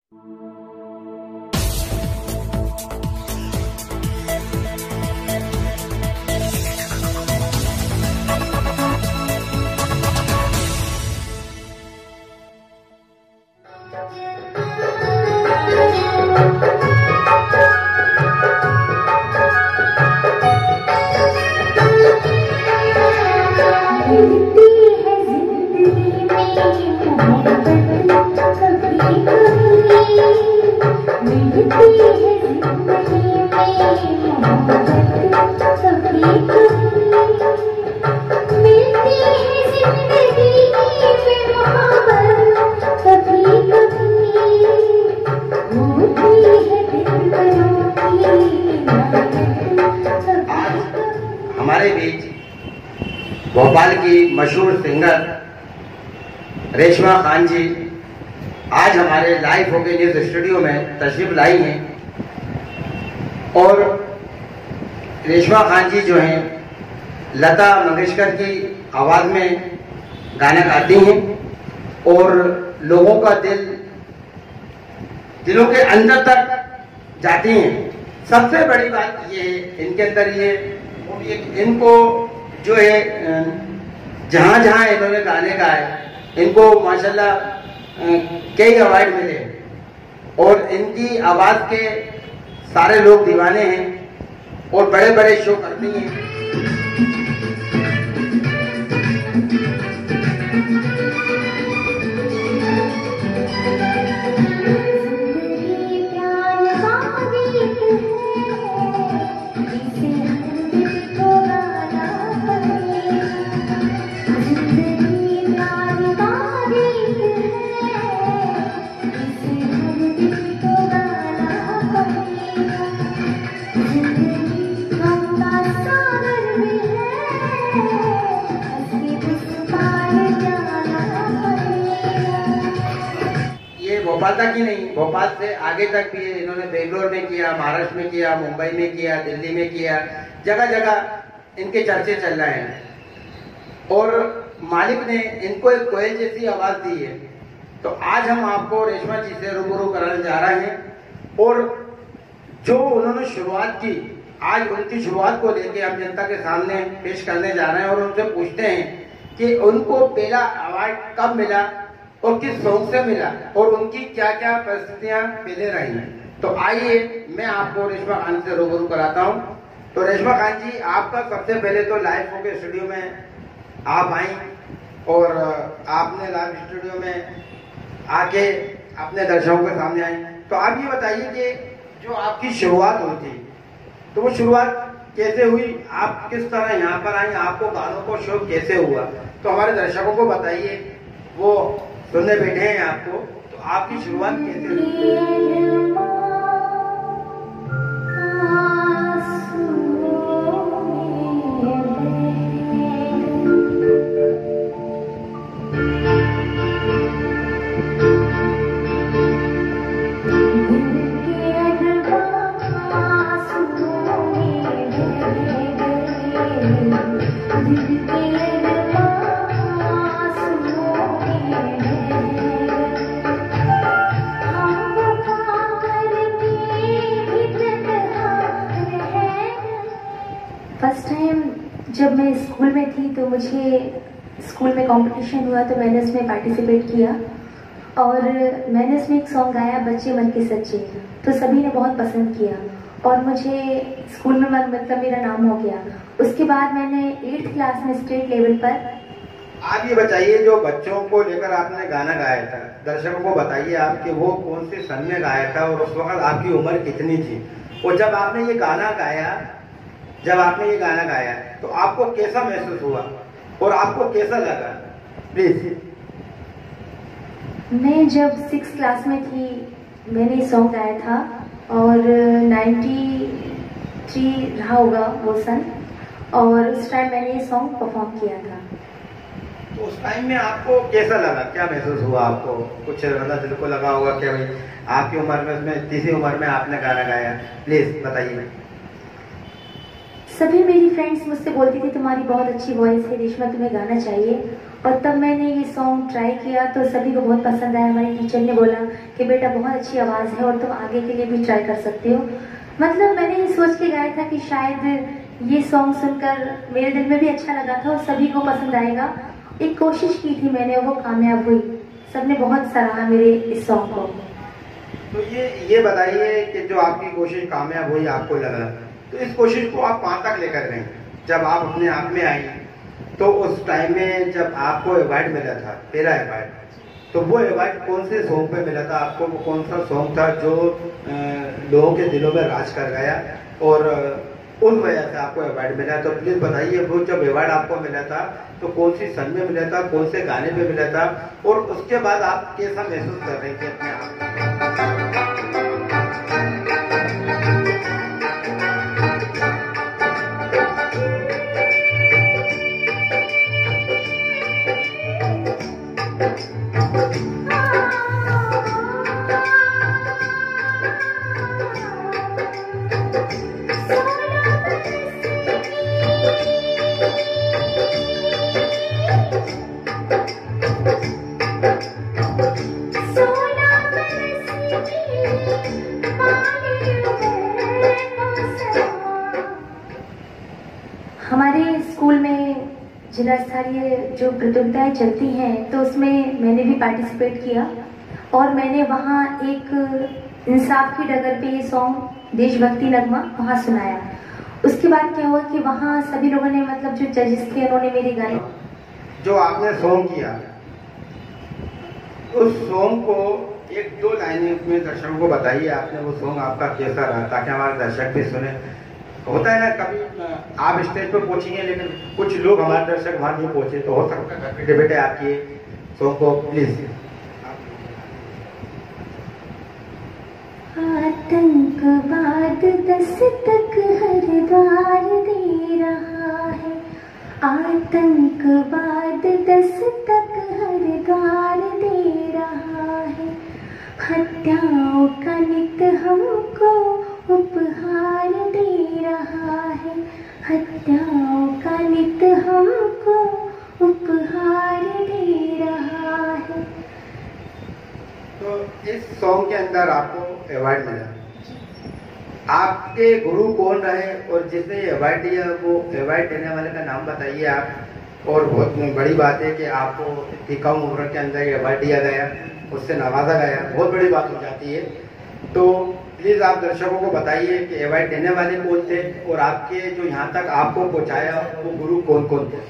हमारे बीच भोपाल की मशहूर सिंगर रेशमा खान जी आज हमारे लाइव होके न्यूज स्टूडियो में तशरीफ लाई हैं। और रेशमा खान जी जो हैं लता मंगेशकर की आवाज़ में गाना गाती हैं और लोगों का दिलों के अंदर तक जाती हैं। सबसे बड़ी बात ये है इनके अंदर ये इनको जो है जहाँ जहाँ इन्होंने गाने गाए इनको माशाल्लाह कई अवार्ड मिले और इनकी आवाज़ के सारे लोग दीवाने हैं और बड़े बड़े शो करती हैं। भोपाल तक ही नहीं, भोपाल से आगे तक भी इन्होंने बेंगलोर में किया, महाराष्ट्र में किया, मुंबई में किया, दिल्ली में किया, जगह जगह इनके चर्चे चल रहे हैं और मालिक ने इनको एक कोयल जैसी आवाज दी है। तो आज हम आपको रेशमा जी से रूबरू कराने जा रहे हैं और जो उन्होंने शुरुआत की आज उनकी शुरुआत को लेके हम जनता के सामने पेश करने जा रहे हैं और उनसे पूछते हैं कि उनको पहला अवार्ड कब मिला और किस सॉन्ग से मिला और उनकी क्या क्या परिस्थितियां पहले रही। तो आइए मैं आपको रेशमा खान से रूबरू कराता हूं। तो रेशमा खान जी, आपका सबसे पहले तो लाइव होके स्टूडियो में आप आई और आपने लाइव स्टूडियो में आके अपने दर्शकों के सामने आई। तो आप ये बताइए कि जो आपकी शुरुआत हुई थी तो वो शुरुआत कैसे हुई, आप किस तरह यहाँ पर आई, आपको गानों को शौक कैसे हुआ, तो हमारे दर्शकों को बताइए, वो सुनने बैठे हैं आपको। तो आपकी शुरुआत कैसे हुई? फर्स्ट टाइम जब मैं स्कूल में थी तो मुझे स्कूल में कंपटीशन हुआ तो मैंने उसमें पार्टिसिपेट किया और मैंने उसमें एक सॉन्ग गाया बच्चे मन के सच्चे, तो सभी ने बहुत पसंद किया और मुझे स्कूल में मतलब मेरा नाम हो गया। उसके बाद मैंने 8th क्लास में स्टेट लेवल पर। आप ये बताइए, जो बच्चों को लेकर आपने गाना गाया था, दर्शकों को बताइए आप कि वो कौन से सन में गाया था और उस वक्त आपकी उम्र कितनी थी, और जब आपने ये गाना गाया तो आपको कैसा महसूस हुआ और आपको कैसा लगा, प्लीज। मैं जब 6th क्लास में थी मैंने ये सॉन्ग गाया था और 93 रहा होगा वो सन, और उस टाइम मैंने ये सॉन्ग परफॉर्म किया था। तो उस टाइम में आपको कैसा लगा, क्या महसूस हुआ आपको? कुछ मतलब दिल को लगा होगा क्या भाई आपकी उम्र में, उसमें तीसरी उम्र में आपने गाना गाया, प्लीज बताइए। सभी मेरी फ्रेंड्स मुझसे बोलती थी तुम्हारी बहुत अच्छी वॉइस है रेशमा, तुम्हें गाना चाहिए। और तब मैंने ये सॉन्ग ट्राई किया तो सभी को बहुत पसंद आया। हमारी टीचर ने बोला कि बेटा बहुत अच्छी आवाज़ है और तुम आगे के लिए भी ट्राई कर सकते हो। मतलब मैंने ये सोच के गाया था कि शायद ये सॉन्ग सुनकर मेरे दिल में भी अच्छा लगा था और सभी को पसंद आएगा। एक कोशिश की थी मैंने, वो कामयाब हुई। सबने बहुत सराहा मेरे इस सॉन्ग को। तो ये बताइए कि जो आपकी कोशिश कामयाब हुई, आपको लगा, तो इस कोशिश को आप कहाँ तक लेकर गए? जब आप अपने आप में आई तो उस टाइम में जब आपको अवार्ड मिला था, पहला अवार्ड, तो वो अवार्ड कौन से सॉन्ग पे मिला था आपको? वो कौन सा सॉन्ग था जो लोगों के दिलों में राज कर गया और उन वजह से आपको अवार्ड मिला? तो प्लीज बताइए, वो जब अवार्ड आपको मिला था तो कौन सी सन में मिला था, कौन से गाने पे मिला था, और उसके बाद आप कैसा महसूस कर रहे थे अपने आप? हमारे स्कूल में जिला स्तरीय जो प्रतियोगिताएं चलती हैं तो उसमें मैंने भी पार्टिसिपेट किया और मैंने वहाँ एक इंसाफ की डगर पे ये सॉन्ग देशभक्ति नगमा वहाँ सुनाया। उसके बाद क्या हुआ कि वहाँ सभी लोगों ने, मतलब जो जजेस थे, उन्होंने मेरे गाने, जो आपने सॉन्ग किया, उस सॉन्ग को एक दो लाइनें में दर्शकों को बताइए। आपने वो सॉन्ग आपका कैसा रहा, ताकि हमारे दर्शक भी सुने। होता है ना, कभी आप स्टेज पर पहुंचेंगे लेकिन कुछ लोग, हमारे दर्शक वहां नहीं पहुंचे, तो हो सकता है बेटे बेटे आपकी सॉन्ग को प्लीज। आतंकवाद दस्तक हर द्वार दे रहा है, आतंकवाद दस्तक हर द्वार दे रहा है, हत्याओं का नित हमको उपहार दे रहा है, हत्याओं का नित हमको उपहार दे रहा है। तो इस सॉन्ग के अंदर आपको अवार्ड मिला। आपके गुरु कौन रहे और जिसने ये अवार्ड दिया, वो अवार्ड देने वाले का नाम बताइए आप। और बहुत बड़ी बात है कि आपको इतनी कम उम्र के अंदर ये अवार्ड दिया गया, उससे नवाजा गया, बहुत बड़ी बात हो जाती है। तो प्लीज आप दर्शकों को बताइए कि अवार्ड देने वाले कौन थे और आपके जो यहाँ तक आपको पहुँचाया वो गुरु कौन कौन थे?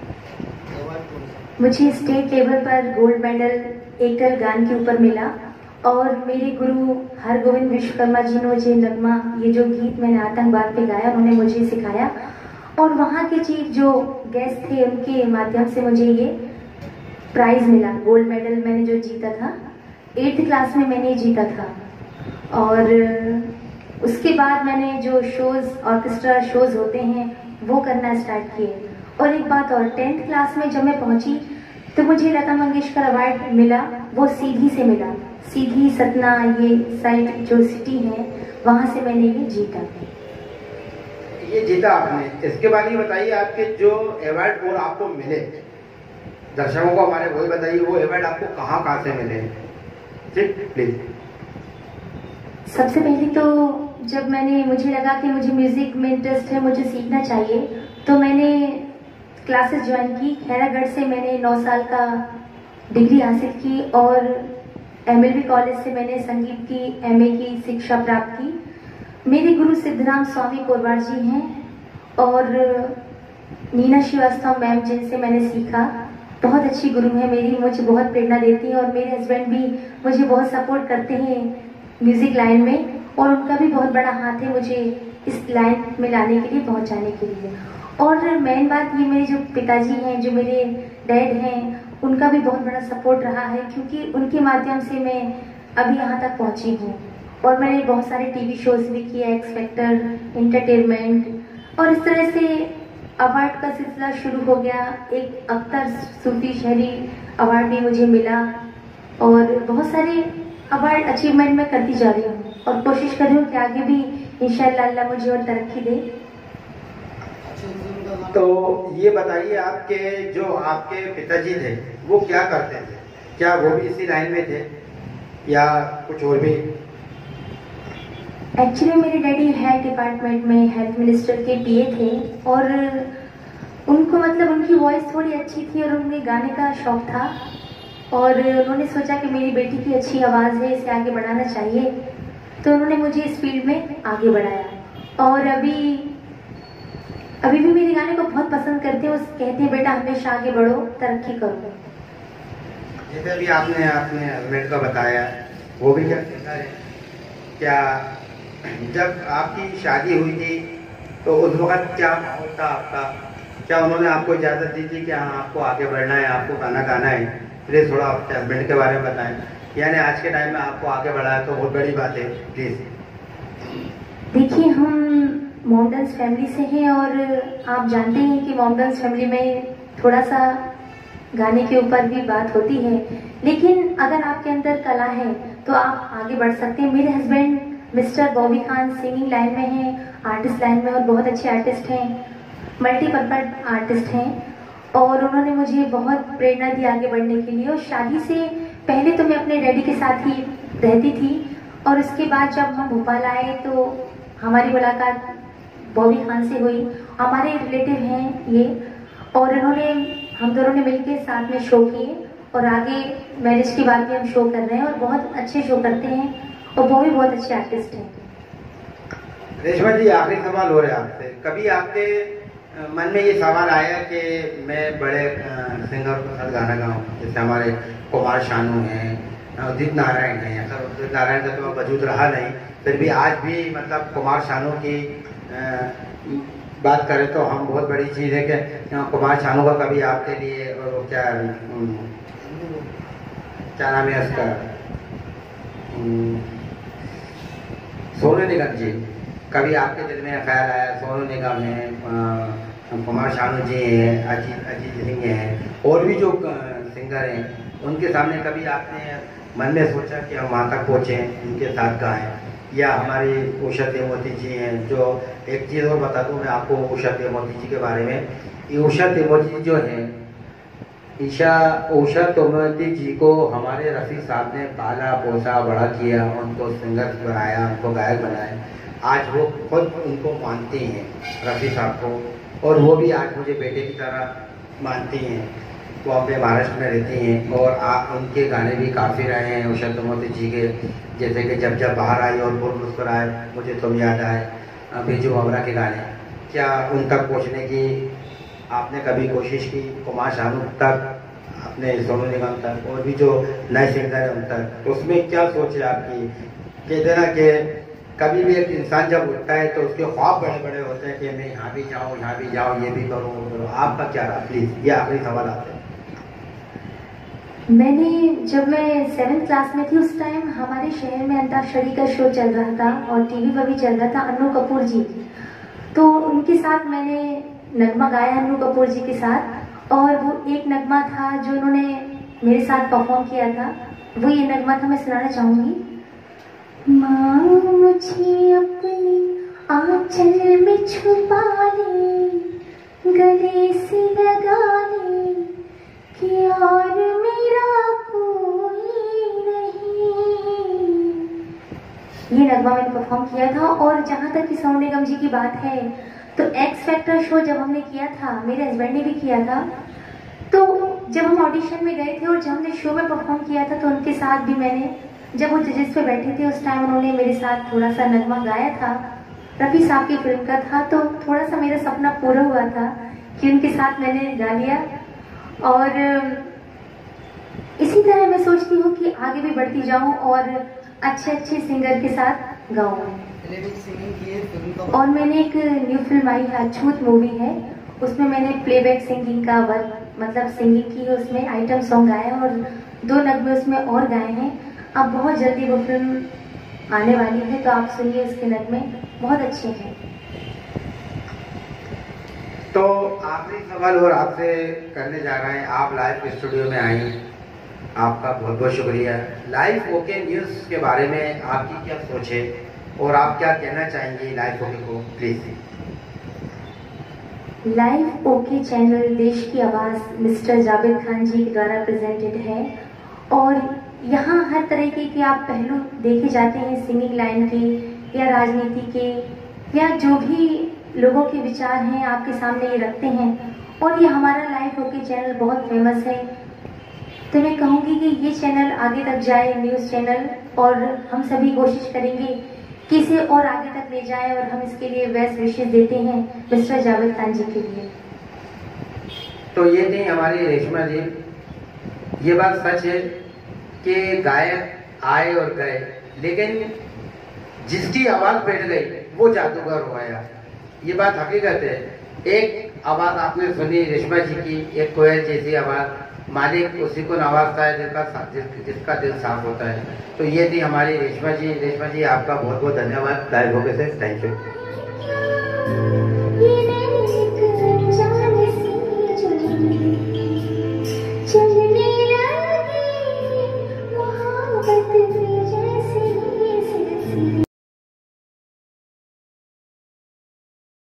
मुझे स्टेट लेवल पर गोल्ड मेडल एकल गान के ऊपर मिला और मेरे गुरु हरगोविंद विश्वकर्मा जी ने मुझे नगमा, ये जो गीत मैंने आतंकवाद पे गाया, उन्होंने मुझे सिखाया। और वहाँ के चीफ जो गेस्ट थे उनके माध्यम से मुझे ये प्राइज मिला, गोल्ड मेडल मैंने जो जीता था, 8th क्लास में मैंने जीता था। और उसके बाद मैंने जो शोज़, ऑर्केस्ट्रा शोज़ होते हैं वो करना स्टार्ट किए। और एक बात और, 10th क्लास में जब मैं पहुंची तो मुझे लता मंगेशकर अवार्ड मिला, वो सीधी से मिला। सीधी, सतना, ये साइड जो सिटी है, वहाँ से मैंने ये जीता। ये जीता आपने। इसके बारे में बताइए, आपके जो अवार्ड और आपको मिले, दर्शकों को हमारे वही बताइए, वो अवार्ड आपको कहाँ कहाँ से मिले? ठीक, प्लीज। सबसे पहले तो जब मुझे लगा कि मुझे म्यूजिक में इंटरेस्ट है, मुझे सीखना चाहिए, तो मैंने क्लासेस ज्वाइन की। खैरागढ़ से मैंने 9 साल का डिग्री हासिल की और MLB कॉलेज से मैंने संगीत की MA की शिक्षा प्राप्त की। मेरे गुरु सिद्धराम स्वामी कोरवार जी हैं और नीना श्रीवास्तव मैम, जिनसे मैंने सीखा, बहुत अच्छी गुरु है मेरी, मुझे बहुत प्रेरणा देती हैं। और मेरे हस्बैंड भी मुझे बहुत सपोर्ट करते हैं म्यूजिक लाइन में, और उनका भी बहुत बड़ा हाथ है मुझे इस लाइन में लाने के लिए, पहुंचाने के लिए। और मेन बात ये, मेरे जो पिताजी हैं, जो मेरे डैड हैं, उनका भी बहुत बड़ा सपोर्ट रहा है, क्योंकि उनके माध्यम से मैं अभी यहाँ तक पहुँची हूँ। और मैंने बहुत सारे टीवी शोज भी किए, एक्स फैक्टर, एंटरटेनमेंट, और इस तरह से अवार्ड का सिलसिला शुरू हो गया। एक अख्तर सूफी शहरी अवार्ड भी मुझे मिला और बहुत सारे अवार्ड अचीवमेंट मैं करती जा रही हूँ और कोशिश कर रही हूँ कि आगे भी इंशाअल्लाह अल्लाह मुझे और तरक्की दे। तो ये बताइए, आपके जो आपके पिताजी थे वो क्या करते थे? क्या वो भी इसी लाइन में थे या कुछ और भी? एक्चुअली मेरे डैडी हेल्थ डिपार्टमेंट में हेल्थ मिनिस्टर के पीए थे, और उनको मतलब उनकी वॉइस थोड़ी अच्छी थी और उन्हें गाने का शौक था, और उन्होंने सोचा कि मेरी बेटी की अच्छी आवाज़ है, इसे आगे बढ़ाना चाहिए, तो उन्होंने मुझे इस फील्ड में आगे बढ़ाया। और अभी भी मेरे गाने को बहुत पसंद करते हैं, कहते हैं बेटा हमेशा आगे बढ़ो, तरक्की करो। जैसे अभी आपने अपने हस्बैंड का बताया, वो भी क्या सिंगर है? क्या जब आपकी शादी हुई थी तो उस वक्त क्या माहौल था आपका? क्या उन्होंने आपको इजाज़त दी थी कि हाँ आपको आगे बढ़ना है, आपको गाना गाना है? प्लीज़ थोड़ा अपने हस्बैंड के बारे में बताएं। यानी आज के टाइम में आपको आगे बढ़ाया तो बहुत बड़ी बात है, प्लीज़। देखिए, हम मॉमडन्स फैमिली से हैं, और आप जानते हैं कि मॉमडन्स फैमिली में थोड़ा सा गाने के ऊपर भी बात होती है, लेकिन अगर आपके अंदर कला है तो आप आगे बढ़ सकते हैं। मेरे husband mister Bobby Khan singing line में हैं, आर्टिस्ट लाइन में, और बहुत अच्छे आर्टिस्ट हैं, मल्टीपर्पज आर्टिस्ट हैं, और उन्होंने मुझे बहुत प्रेरणा दी आगे बढ़ने के लिए। और शादी से पहले तो मैं अपने डैडी के साथ ही रहती थी, और उसके बाद जब हम भोपाल आए तो हमारी मुलाकात बॉबी खान से हुई। हमारे रिलेटिव हैं ये, और हम दोनों ने मिलकर साथ में शो किए, और आगे मैरिज के बाद भी हम शो कर रहे हैं, और बहुत अच्छे शो करते हैं, और वो भी बहुत अच्छे आर्टिस्ट हैं। रेशमा जी, आखिरी सवाल हो रहा है आपसे। कभी आपके मन में ये सवाल आया कि मैं बड़े सिंगर के साथ गाना गाऊं? जैसे हमारे कुमार शानू हैं, उदित नारायण हैं। अगर उदित नारायण का तो वजूद रहा नहीं, फिर भी आज भी मतलब कुमार शानू की बात करें तो हम बहुत बड़ी चीज़ है कि कुमार शानू का कभी आपके लिए, और क्या नाम है उसका, सोनू निगम जी, कभी आपके दिल में ख्याल आया? सोनू निगम है, कुमार शानू जी हैं, अजीत सिंह हैं, और भी जो सिंगर हैं, उनके सामने कभी आपने मन में सोचा कि हम वहाँ तक पहुँचें, उनके साथ गाएं? या हमारी उषा तिमोती जी हैं, जो एक चीज़ और बता दूँ मैं आपको उषा तिमोती जी के बारे में। ये उषा तिमोती जी जो हैं, उषा तिमोती जी को हमारे रफ़ी साहब ने पाला पोसा बड़ा किया, उनको सिंगर बनाया, उनको गायक बनाया। आज वो खुद उनको मानती हैं, रफ़ी साहब को, और वो भी आज मुझे बेटे की तरह मानती हैं। वो अपने महाराष्ट्र में रहती हैं, और उनके गाने भी काफ़ी रहे हैं उषा तिमोती जी के, जैसे कि जब जब बाहर आई और बोल मुस्कुराए, मुझे तुम याद आए, बेजू अमरा के गाने। क्या उन तक पहुँचने की आपने कभी कोशिश की? कुमार शानू तक, अपने सोनू निगम तक, और भी जो नए सिंगर हैं उन तक, तो उसमें क्या सोच है आपकी? कहते ना कि कभी भी एक इंसान जब उठता है तो उसके ख्वाब बड़े बड़े होते हैं कि मैं यहाँ भी जाऊँ, ये भी करूँ। आपका क्या रहा? प्लीज़, ये आखिरी सवाल आपसे। जब मैं 7th क्लास में थी, उस टाइम हमारे शहर में अंताक्षरी का शो चल रहा था, और टीवी पर भी चल रहा था, अन्नू कपूर जी, तो उनके साथ मैंने नगमा गाया अन्नू कपूर जी के साथ। और वो एक नगमा था जो उन्होंने मेरे साथ परफॉर्म किया था, वो ये नगमा था, मैं सुनाना चाहूँगी। माँ मुझे अपनी आंचल में छुपा ले, गले से लगा ले, कि और मेरा कोई नहीं। ये नगमा मैंने परफॉर्म किया था। और जहाँ तक कि सोनू निगम जी की बात है, तो एक्स फैक्टर शो जब हमने किया था, मेरे हस्बैंड ने भी किया था, तो जब हम ऑडिशन में गए थे और जब हमने शो में परफॉर्म किया था, तो उनके साथ भी मैंने, जब वो जजेस पे बैठे थे उस टाइम उन्होंने मेरे साथ थोड़ा सा नगमा गाया था, रफ़ी साहब की फिल्म का था, तो थोड़ा सा मेरा सपना पूरा हुआ था कि उनके साथ मैंने गा लिया। और इसी तरह मैं सोचती हूँ कि आगे भी बढ़ती जाऊँ और अच्छे अच्छे सिंगर के साथ गाऊँ। और मैंने एक न्यू फिल्म आई है, अछूत मूवी है, उसमें मैंने प्लेबैक सिंगिंग का वर्क, मतलब सिंगिंग की, उसमें आइटम सॉन्ग गाया और 2 नगमे उसमें और गाए हैं। अब बहुत जल्दी वो फिल्म आने वाली है, तो आप सुनिए, उसके नगमे बहुत अच्छे हैं। तो आखिरी सवाल और आपसे करने जा रहे हैं। आप लाइव स्टूडियो में आई, आपका बहुत बहुत शुक्रिया। लाइव ओके न्यूज़ के बारे में आपकी क्या सोच है और आप क्या कहना चाहेंगे लाइव ओके को? प्लीज। लाइव ओके चैनल देश की आवाज़ मिस्टर जावेद खान जी के द्वारा प्रेजेंटेड है और यहाँ हर तरीके के आप पहलू देखे जाते हैं, सिंगिंग लाइन के या राजनीति के या जो भी लोगों के विचार हैं आपके सामने ये रखते हैं और ये हमारा लाइव ओके चैनल बहुत फेमस है। तो मैं कहूँगी कि ये चैनल आगे तक जाए, न्यूज़ चैनल, और हम सभी कोशिश करेंगे कि इसे और आगे तक ले जाएं और हम इसके लिए बेस्ट विशेष देते हैं मिस्टर जावेद खान जी के लिए। तो ये थी हमारी रेशमा जी। ये बात सच है कि गायक आए और गए, लेकिन जिसकी आवाज बैठ गई वो जादूगर हो गया। ये बात हकीकत है। एक आवाज आपने सुनी रेशमा जी की, एक कोयल जैसी आवाज, मालिक उसी को नवाजता है जिसका दिल साफ होता है। तो ये थी हमारी रेशमा जी। रेशमा जी आपका बहुत बहुत धन्यवाद लाइव होके से। Thank you.